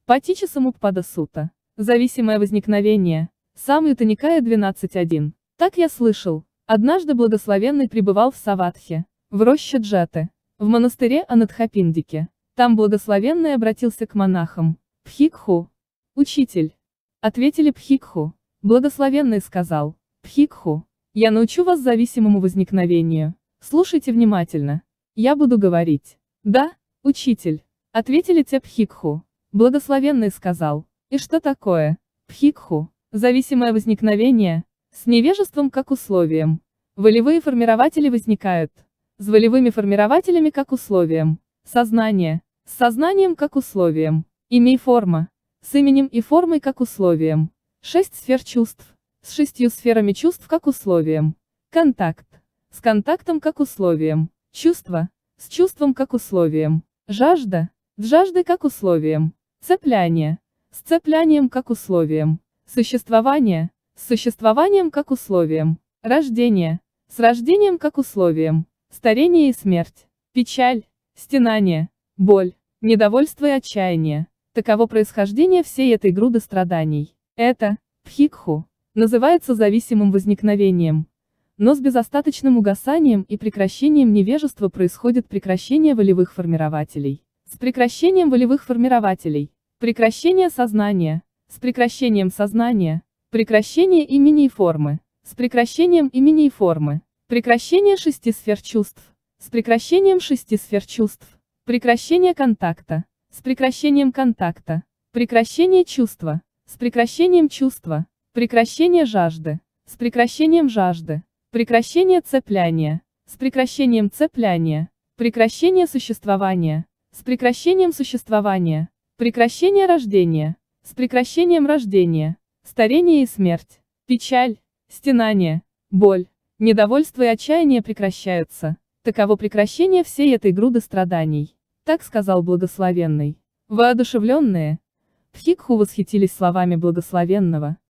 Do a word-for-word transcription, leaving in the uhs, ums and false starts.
Патича самуппада сута. Зависимое возникновение. Самюта Никая двенадцать один. Так я слышал. Однажды благословенный пребывал в Саватхе, в роще Джаты, в монастыре Анадхапиндике. Там благословенный обратился к монахам. Пхикху. Учитель. Ответили Пхикху. Благословенный сказал. Пхикху. Я научу вас зависимому возникновению. Слушайте внимательно. Я буду говорить. Да, учитель. Ответили те Пхикху. Благословенный сказал. И что такое? Пхикху. Зависимое возникновение. С невежеством как условием. Волевые формирователи возникают. С волевыми формирователями как условием. Сознание. С сознанием как условием. Имя и форма. С именем и формой как условием. Шесть сфер чувств. С шестью сферами чувств как условием. Контакт. С контактом как условием. Чувство. С чувством как условием. Жажда. С жаждой как условием. Цепляние. С цеплянием как условием. Существование. С существованием как условием. Рождение. С рождением как условием. Старение и смерть. Печаль. Стенание. Боль. Недовольство и отчаяние. Таково происхождение всей этой груды страданий. Это, пхикху, называется зависимым возникновением. Но с безостаточным угасанием и прекращением невежества происходит прекращение волевых формирователей. С прекращением волевых формирователей. Прекращение сознания. С прекращением сознания. Прекращение имени и формы. С прекращением имени и формы. Прекращение шести сфер чувств. С прекращением шести сфер чувств. Прекращение контакта. С прекращением контакта. Прекращение чувства. С прекращением чувства. Прекращение жажды. С прекращением жажды. Прекращение цепляния. С прекращением цепляния. Прекращение существования. С прекращением существования. Прекращение рождения. С прекращением рождения. Старение и смерть. Печаль. Стенание. Боль. Недовольство и отчаяние прекращаются. Таково прекращение всей этой груды страданий. Так сказал благословенный. Воодушевленные Пхикху восхитились словами благословенного.